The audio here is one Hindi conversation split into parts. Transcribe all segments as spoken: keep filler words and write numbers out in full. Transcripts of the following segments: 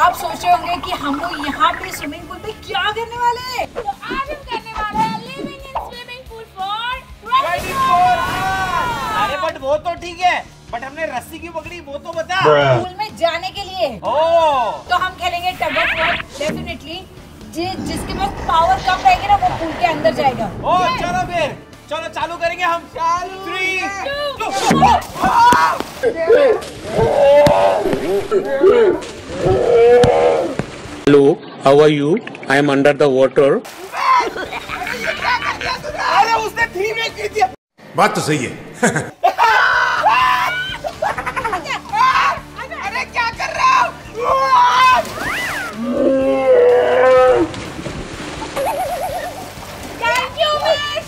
आप सोच रहे होंगे कि हम लोग यहाँ पे स्विमिंग पूल पे क्या करने वाले हैं? तो आज हम करने वाले हैं living in swimming pool for twenty four hours. अरे बट वो तो ठीक है, बट हमने रस्सी क्यों पकड़ी वो तो बता। पूल में जाने के लिए। ओह तो हम खेलेंगे टग ऑफ वॉर डेफिनेटली। जि, जिसके पास पावर कम रहेगी ना वो पूल के अंदर जाएगा। ओह चलो फिर चलो चालू करेंगे हम। चालू three two. Hello, how are you? I am under the water. अरे उसने थ्री में की थी। बात तो सही है। अरे क्या कर रहा हो? Thank you miss.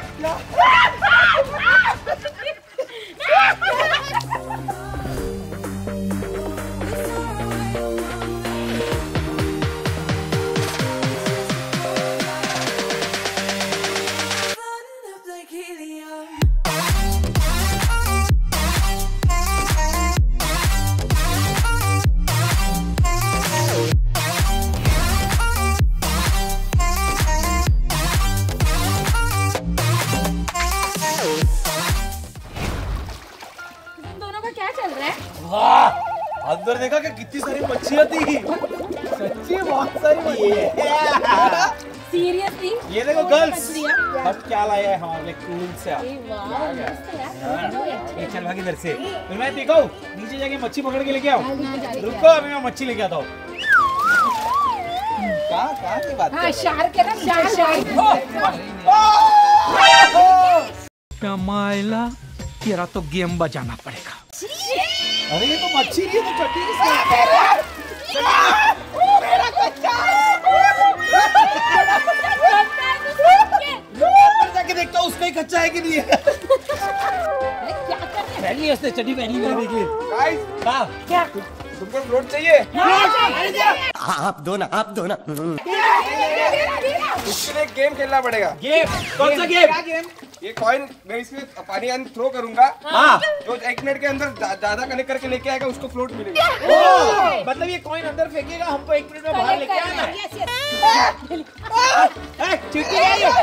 अंदर देखा कि कितनी सारी मच्छियाँ थी। सच्ची बहुत सारी मच्छियाँ। सीरियसली ये देखो गर्ल्स, अब क्या लाया है हमारे लिए पूल से। ये चल भाग इधर से। तो मैं देखो नीचे जाके मच्छी पकड़ के लेके आओ। रुको अभी मैं मच्छी लेके आता हूँ। कहाँ कहाँ की बात? हाँ शार्क है ना, शार्क। माइला तेरा तो गेम बजाना पड़ेगा। अरे ये तो मच्छी नहीं है तो चट्टी किसने? मेरा कच्चा। जाके देखता हूँ उसका ही कच्चा है कि नहीं है। क्या कर रहे हैं? पहली उसने चट्टी पहनी मैंने देखी। गाइस, हाँ क्या? तुमको फ्लोट चाहिए? आप दो ना, आप दो ना। इसके लिए गेम खेलना पड़ेगा। गेम? कौन सा गेम? क्या गेम? ये कॉइन मैं इसमें पानी अंदर थ्रो करूंगा। हाँ। जो एक मिनट के अंदर ज्यादा कनेक्ट करके लेके आएगा उसको फ्लोट मिलेगा। ओह, मतलब ये कॉइन अंदर फेंकेगा हमको एक मिनट में बाहर लेके आना है। Yes, yes. ए, चींटी है ये।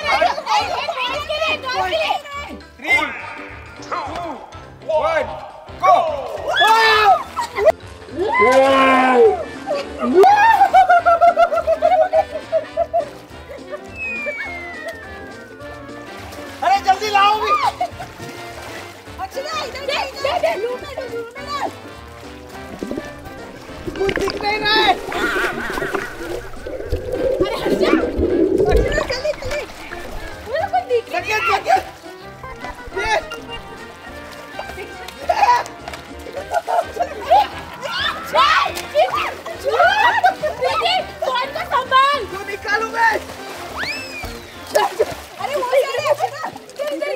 Three two one go. अरे जल्दी लाओ भी। अक्षरा इधर दे दे दे लूटने दो लूटने दो। कुछ दिख नहीं रहा है। अरे हट जा। अक्षरा जल्दी जल्दी। मुझे कुछ दिख नहीं जल्दी जल्दी। ये क्यों निकालूं मैं? अरे वो इधर है अक्षरा। इधर इधर।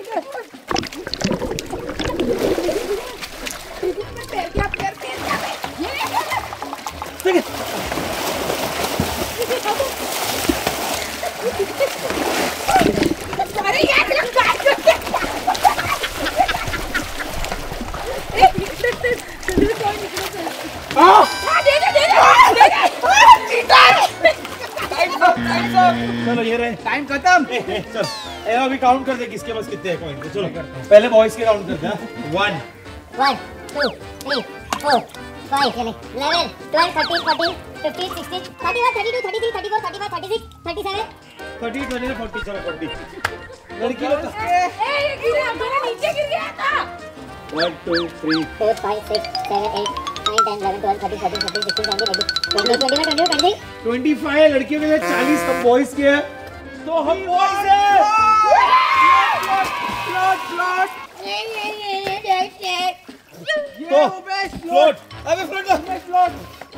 पैर क्या पैर पैर क्या है? ये ठीक है। अरे यार तेरा काट करते। हाँ। दे दे दे दे दे दे। चलो ये रहे। टाइम खत्म। चल ए, अभी काउंट कर दे किसके पास कितने हैं कॉइन। तो चलो पहले बॉयज के काउंट करते हैं। One One, two, three, four, five, eleven, twelve, thirteen, fourteen, fifteen, sixteen, thirty-one, thirty-two, thirty-three, thirty-four, thirty-five, thirty-six, thirty-seven. Thirty twenty forty चलो फोर्टी। लड़की लोग ए ये गिर गया मेरा नीचे गिर गया था। One two three Four, five, six, seven, eight, nine, ten, eleven, twelve, thirteen, fourteen, fifteen, sixteen, seventeen, eighteen, twenty, twenty-one, twenty-two, twenty-three. Twenty five लड़कियों के लिए चालीस हम बॉयज के हैं। तो हम बॉयज हैं। फ्लोट फ्लोट ये ये ये ये बैठ के तो फ्लोट अबे फ्लोट फ्लोट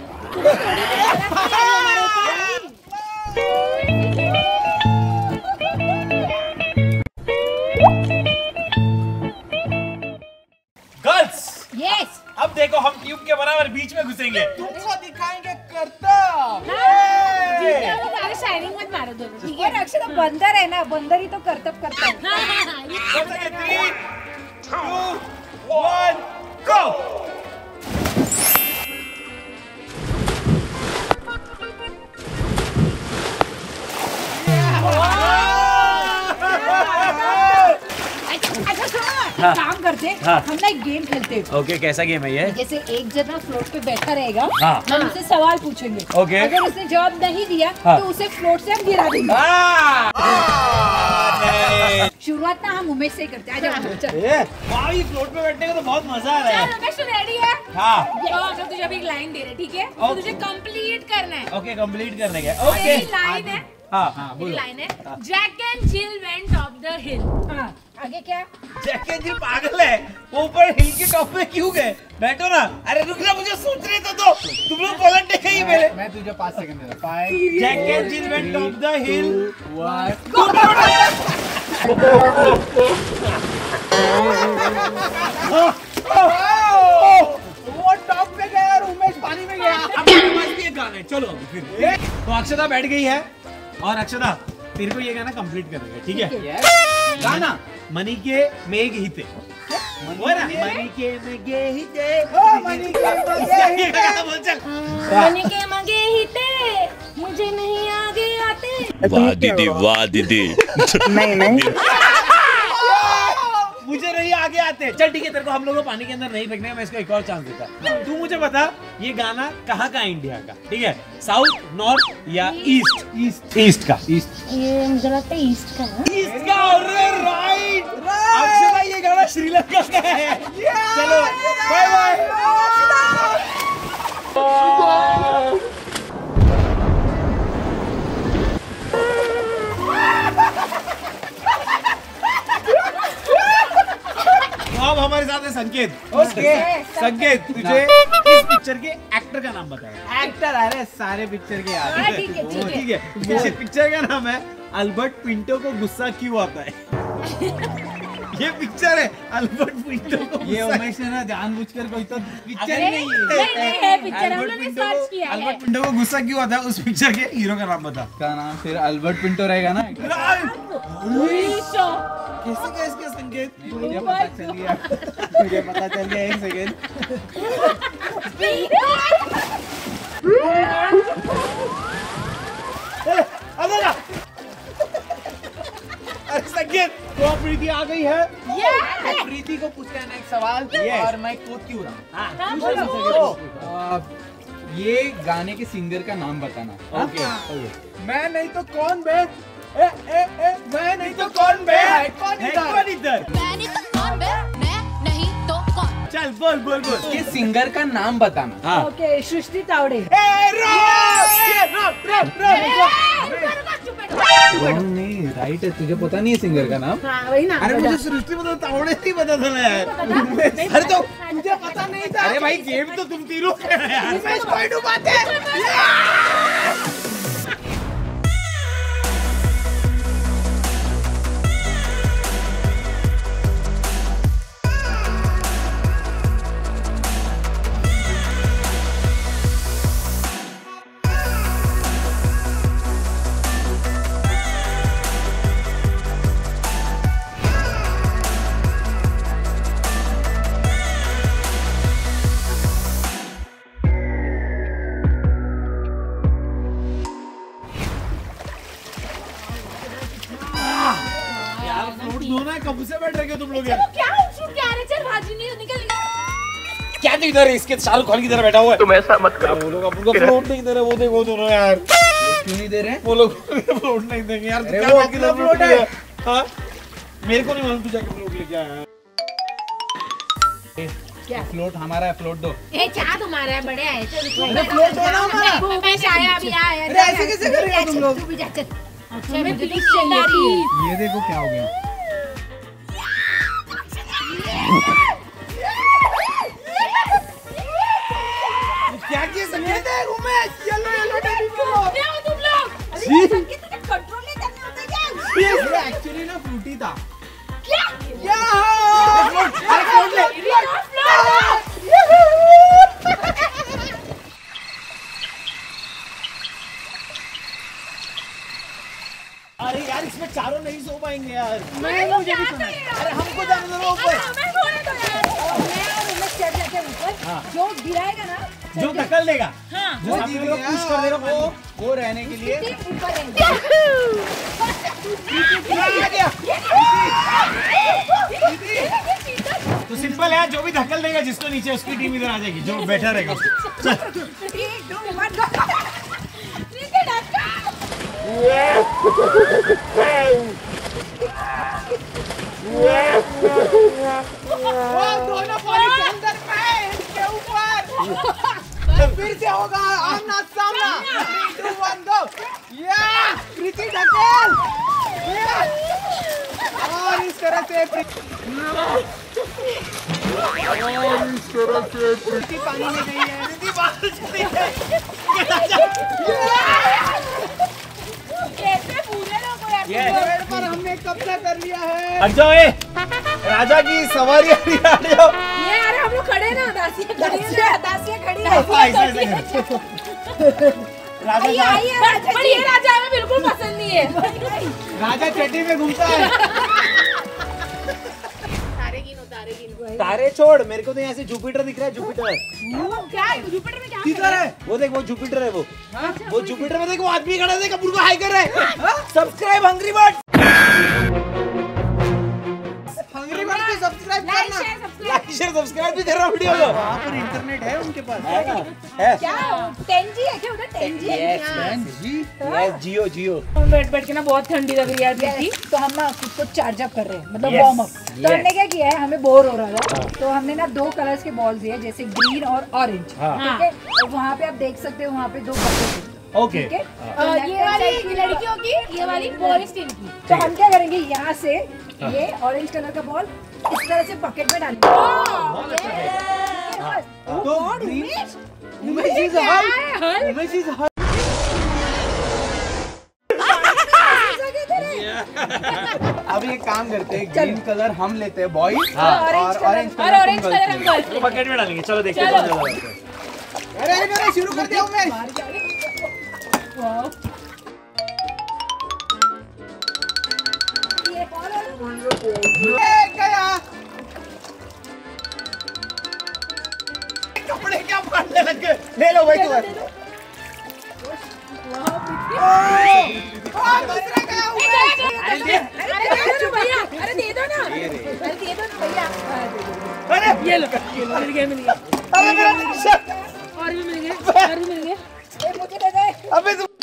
गर्ल्स यस अब देखो हम ट्यूब के बराबर बीच में घुसेंगे। तुमको दिखाएंगे करता। जीतने वाला मारे शाइनिंग मत मारो दोनों ठीक है। अक्षरा बंदर है ना, बंदर ही तो करतब करता है। Three two one go. अच्छा सुनो ना, एक हाँ। काम करते हैं, हाँ। हम ना एक गेम खेलते हैं। ओके, कैसा गेम है ये? जैसे एक जना फ्लोट पे बैठा रहेगा, हाँ। हम उससे सवाल पूछेंगे। ओके। अगर उसने जवाब नहीं दिया हाँ। तो उसे फ्लोट से हम गिरा देंगे। नहीं। शुरुआत ना हम उमेश से ही करते हैं। आ जाओ, चल। ए, वाह, ये फ्लोट पे बैठने का तो बहुत मजा आ रहा है। चल रमेश, तू रेडी है? हाँ। तो अगर तुझे अभी एक लाइन दे रहे, ठीक है? तो तुझे कंप्लीट करना है। ओके, कंप्लीट करने का। ओके। मेरी लाइन है, हाँ, मेरी लाइन है, Jack and Jill went off the hill. हाँ, आगे क्या? जैक एंड जिल पागल है, वो ऊपर हिल के टॉप पे क्यों गए? बैठो ना। अरे रुक ना, मुझे सोचने तो दो। तुम लोग पलट कहीं मेरे। मैं तुझे पाँच सेकंड दे रहा हूँ। Jack and Jill went off the hill. वो टॉप पे गया और उमेश पानी में गया। अब मेरे पास भी एक गाना है, चलो अभी फिर। तो अक्षता बैठ गई है और अक्षता तेरे को ये गाना कंप्लीट करना है, ठीक है? गाना मनी के मेघ हिते, वो है ना, मनी के मेघ हिते, मनी के मेघ ये गाना बोल चल। मन के मगे हिते, मुझे नहीं आगे आते। वाह दीदी, वाह दीदी। नहीं नहीं मुझे नहीं आगे आते। चल ठीक है, तेरे को हम लोग को पानी के अंदर नहीं फेंकने का, मैं इसको एक और चांस देता। तू मुझे बता, ये गाना कहाँ का है इंडिया का? ठीक है, साउथ, नॉर्थ या ईस्ट? ईस्ट ईस्ट का। ईस्ट ये मुझे लगता है ईस्ट का है। ईस्ट का। अरे राइट, अक्षता ये गाना श्रीलंका का है। चलो बाय बाय। अब हमारे साथ है संकेत। ओके। संकेत, तुझे इस पिक्चर के एक्टर का नाम बताया। एक्टर अरे सारे पिक्चर के यार। हाँ, ठीक है, ओ, ठीक है। ठीक है। इस पिक्चर का नाम है अल्बर्ट पिंटो को गुस्सा क्यों आता है। ये पिक्चर है अल्बर्ट पिंटो को ये गुस्सा- उमेश ने ना जानबूझकर कोई तो पिक्चर अरे, ही नहीं है। नहीं नहीं है पिक्चर, हम अल्बर्ट लोगों ने पिंटो सर्च को- किया है। अल्बर्ट पिंटो को गुस्सा क्यों आता है, उस पिक्चर के हीरो का नाम बता। का नाम फिर अल्बर्ट पिंटो रहेगा ना। ईशो। कैसे क्या इसका संकेत? मुझे पता चल गया, मुझे पता चल गया। एक सेकेंड। अरे ना। अरे संकेत, तो अब प्रीति आ गई है। ये प्रीति को पूछना है ना एक सवाल। Yes. और मैं कूद क्यों रहा हूँ। हाँ, बोलो। आ, ये गाने के सिंगर का नाम बताना। ओके। मैं नहीं तो कौन बे? ए, ए, ए, मैं नहीं तो कौन बे? है कौन है इधर? कौन इधर? मैंने तो कौन बे? मैं नहीं तो कौन? चल बोल बोल बोल। ये सिंगर का नाम बताना। हाँ। ओके, सृष्टि तावड़े। ए, रोक! ए, रोक, रोक, रोक, रोक। कौन नहीं, राइट है। तुझे पता नहीं है सिंगर का नाम? हाँ, वही ना। अरे मुझे सृष्टि पता, तावड़े नहीं पता था ना यार। अरे तो मुझे पता नहीं था। अरे भाई, गेम तो तुम तीनों खेल रहे हैं यार। कोई डुबाते। यार फ्लोट दो ना, कब से बैठ रहे हो तुम लोग यार? क्या शूट क्या रहे? चल भाजी नहीं निकल। क्या तू इधर इसके शाहरुख खान की तरह बैठा हुआ है? तुम ऐसा मत करो। वो लोग अपन को फ्लोट नहीं दे रहे, वो देखो दोनों यार। क्यों नहीं दे रहे? वो लोग फ्लोट नहीं देंगे यार। अरे क्या वो बाकी अपना लोग फ्लोट लेके है। आया? हाँ, मेरे को नहीं मालूम तू जाके फ्लोट लेके आया। क्या फ्लोट हमारा है? फ्लोट दो। ए क्या तुम्हारा है? बड़े आए थे। अरे फ्लोट दो ना हमारा। उमेश आया अभी आया। अरे ऐसे कैसे करेगा तुम लोग? तू भी जा, चल। मैं प्लीज चाहिए। ये देखो क्या हो गया। क्या किया संकेत? उमेश येलो येलो टेडी को। क्या हो तुम लोग? अरे संकेत, तुझे कंट्रोल नहीं करना होता क्या? ये एक्चुअली ना फ्रूटी था। क्या? क्या? अरे फ्लोट ले। अरे यार, इसमें चारों नहीं सो पाएंगे यार। मैं मुझे भी सुना। अरे हमको जाने दो ऊपर। मैं बोले तो यार। मैं और उमेश चढ़ जाते हैं ऊपर। जो गिराएगा ना जो धक्कल देगा, हाँ। जो सामने वाले को पुश कर देगा वो वो रहने के लिए ऊपर रहेंगे। तो सिंपल है, जो भी धक्कल देगा जिसको नीचे उसकी टीम इधर आ जाएगी, जो बैठा रहेगा। चल Three, two, one, go. Cricket धक्का। वो दोनों बॉल के अंदर में इसके ऊपर फिर से होगा आमना सामना। Three two one go. या कृति ढकेल। और इस तरह से और इस तरह से कृति पानी में गई है। कृति बाहर चली है। कैसे भूले लोगों यार। पेड़ पर हमने कब्जा कर लिया है। हट जाओ, ए राजा की सवारी अभी हट जाओ। ये अरे हम लोग खड़े ना, दासियाँ खड़ी है, दासियाँ खड़ी है। ऐसे ऐसे राजा आइए, साहब, आइए, राजा पर जी। ये राजा हमें बिल्कुल पसंद नहीं है। राजा चड्डी में घूमता है। तारे छोड़, मेरे को तो यहाँ से जुपिटर दिख रहा है। जुपिटर क्या है? जुपिटर में क्या किधर है? वो देख, वो जुपिटर है। वो वो जुपिटर में देख, वो आदमी खड़ा है, देख कपूर को हाई कर रहा है। Subscribe hungry bird. Hungry bird को सब्सक्राइब लाइक करना। Share subscribe like share subscribe भी कर रहा हूँ वीडियो को। वहाँ पर इंटरनेट है उनके पास। है ना? है। क्या टेन जी है क्या उधर? टेन जी है यस, जियो जियो। बैठ बैठ के ना बहुत ठंडी लग रही है दीदी। तो हम ना खुद को चार्ज अप कर रहे हैं, मतलब Yes, वार्म अप। तो yes. हमने क्या किया है, हमें बोर हो रहा था तो हमने ना दो कलर्स के बॉल्स दिए, जैसे ग्रीन और ऑरेंज। हाँ। ठीक है, और वहाँ पे आप देख सकते हो, वहाँ पे दो बकेट। ओके। ठीक है, अ, तो left ये hand वाली side की लड़कियों की, ये वाली बॉयज टीम की। तो हम क्या करेंगे, यहाँ से ये ऑरेंज कलर का बॉल इस तरह से बकेट में डालेंगे। बस। तो God, green- Umesh, Umesh is हल। उमेश इज हल। अब ये काम करते हैं, ग्रीन कलर हम लेते हैं बॉयज हाँ। और ऑरेंज और कलर ऑरेंज कलर हम गर्ल्स तो बकेट में डालेंगे। चलो देखते हैं चलो। कौन ज्यादा डालता है। अरे अरे अरे शुरू कर दिया उमेश। ये और- ए, गया। कपड़े क्या फाड़ने लग गए। ले लो भाई तुम्हारे। हाँ, दूसरा गया उमेश। अरे दे अरे दे दो भैया, अरे दे दो ना। अरे दे दो ना भैया। अरे ये लो, मिल गया मिल गया। अरे मेरा शर्ट। और भी मिल गए, और भी मिल गए। ए, मुझे दे दे। अबे तू,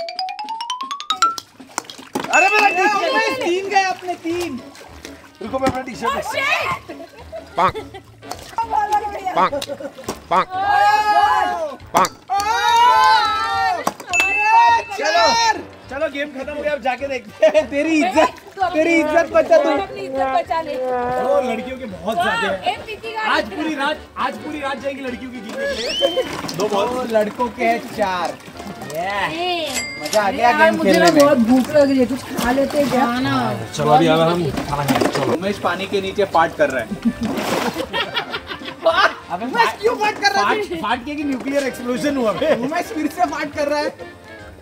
अरे मेरा टी शर्ट। उमेश तीन गए अपने तीन। रुको, मैं अपना टी शर्ट। बॉल वाले भैया। चलो चलो, गेम खत्म हो गया, अब जाके देखते हैं। तेरी इज्जत तेरी इज्जत बचा तू। अपनी इज्जत बचा ले। वो लड़कियों के बहुत ज्यादा है। ए पीती का आज पूरी रात आज पूरी रात जाएगी लड़कियों की जीतने के लिए। दो बॉल। दो लड़कों के हैं चार। मजा आ अरे गया यार, गेम मुझे ना खेलने बहुत में। भूख लग रही है, कुछ खा लेते हैं क्या? चलो अभी अब हम खाना खाएंगे। चलो। उमेश पानी के नीचे फाट कर रहा है। अबे उमेश क्यों फाट कर रहा है? फाट फाट के कि न्यूक्लियर एक्सप्लोजन हुआ बे। उमेश फिर से फाट कर रहा है।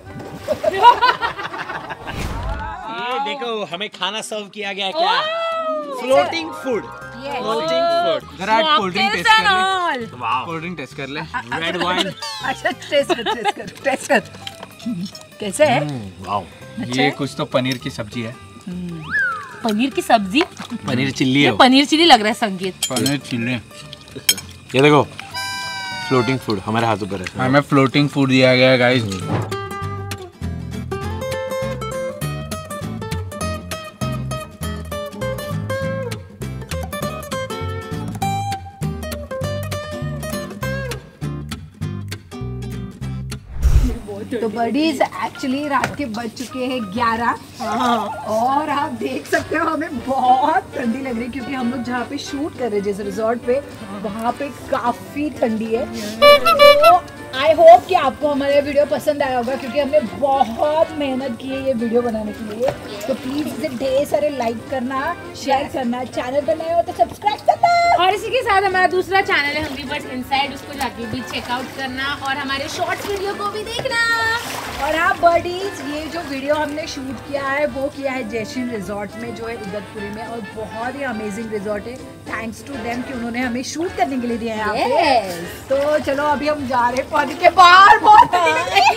ये देखो, हमें खाना सर्व किया गया है। क्या? Floating food. Floating food. जरा कोल्ड ड्रिंक टेस्ट कर ले। वाओ। कोल्ड ड्रिंक टेस्ट कर ले। Red wine. अच्छा, टेस्ट कर टेस्ट कर टेस्ट कर। कैसे है? वाओ। ये कुछ तो पनीर की सब्जी है। पनीर की सब्जी, पनीर चिल्ली ये है। पनीर चिली लग रहा है संगीत। पनीर चिल्ली। ये देखो, फ्लोटिंग फूड हमारे हाथों पर है। हमें फ्लोटिंग फूड दिया गया है गाइस। तो बडीज एक्चुअली रात के बज चुके हैं ग्यारह और आप देख सकते हो हमें बहुत ठंडी लग रही है, क्योंकि हम लोग जहाँ पे शूट कर रहे हैं जिस रिजॉर्ट पे, वहाँ पे काफी ठंडी है। तो आई होप कि आपको हमारा वीडियो पसंद आया होगा, क्योंकि हमने बहुत मेहनत की है ये वीडियो बनाने के लिए। तो प्लीज इसे ढेर सारे लाइक करना, शेयर करना, चैनल पर नए हो तो सब्सक्राइब करना। और इसी के साथ हमारा दूसरा चैनल है हंग्री बर्ड्स इनसाइड, उसको जाके भी चेकआउट करना और हमारे शॉर्ट्स वीडियो को भी देखना। और हाँ बर्डीज, ये जो वीडियो हमने शूट किया है वो किया है जैशिन रिजॉर्ट में जो है इगतपुरी में, और बहुत ही अमेजिंग रिजॉर्ट है। थैंक्स टू देम कि उन्होंने हमें शूट करने के लिए दिया है यहाँ पे। तो चलो अभी हम जा रहे हैं पानी के बाहर, बहुत ठंडी लग रही है।